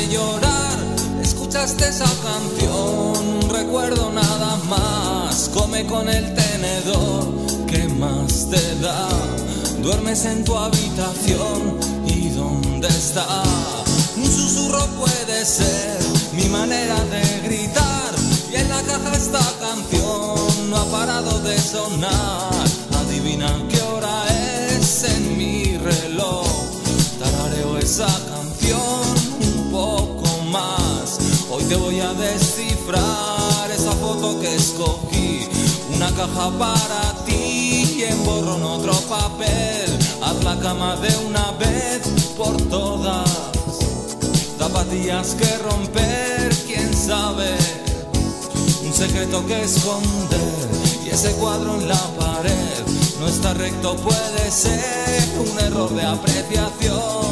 hace llorar. Escuchaste esa canción, un recuerdo nada más. Come con el tenedor, ¿qué más te da? Duermes en tu habitación, ¿y dónde está? Un susurro puede ser mi manera de gritar. Y en la caja esta canción no ha parado de sonar. Adivina qué hora es en mi reloj. Tarareo esa canción un poco más. Hoy te voy a descifrar esa foto que escogí. Una caja para ti y en borrón otro papel. Haz la cama de una vez por todas. Zapatillas que romper, quién sabe. Un secreto que esconder. Y ese cuadro en la pared no está recto, puede ser un error de apreciación.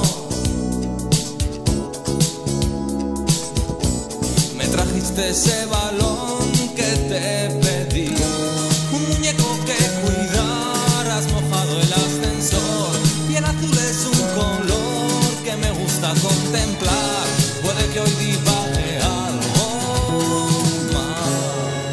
Me trajiste ese balón que te pedí, un muñeco que cuidar. Has mojado el ascensor y el azul es un color que me gusta contemplar. Puede que hoy divague algo más.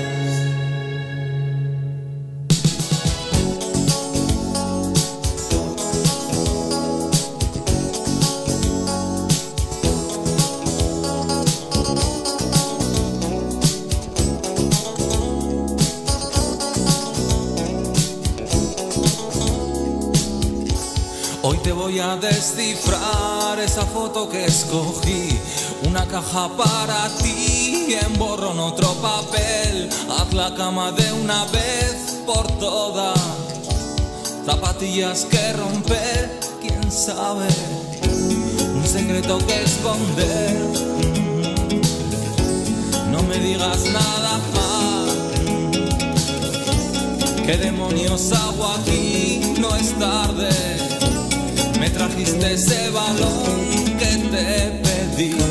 Hoy te voy a descifrar esa foto que escogí. Una caja para ti, en borrón otro papel. Haz la cama de una vez por todas. Zapatillas que romper, quién sabe. Un secreto que esconder. No me digas nada más. ¿Qué demonios hago aquí? No es tarde. Me trajiste ese balón que te pedí.